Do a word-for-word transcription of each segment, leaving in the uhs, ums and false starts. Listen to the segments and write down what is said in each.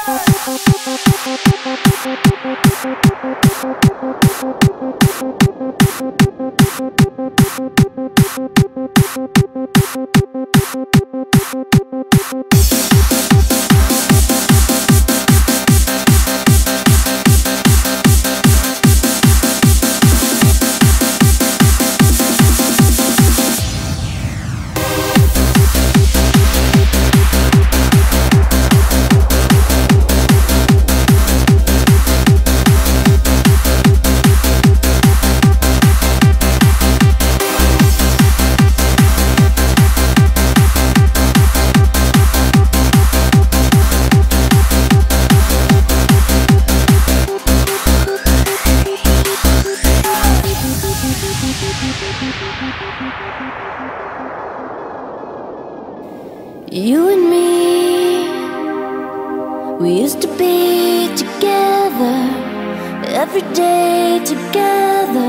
You and me, we used to be together, every day together,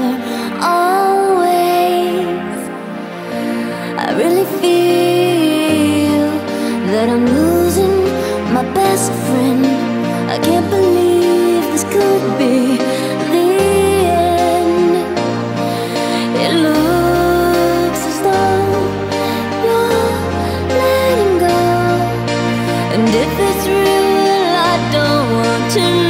always. I really feel that I'm losing my best friend. I can't believe this could be the end. It looks as though you're letting go, and if it's real, I don't want to know.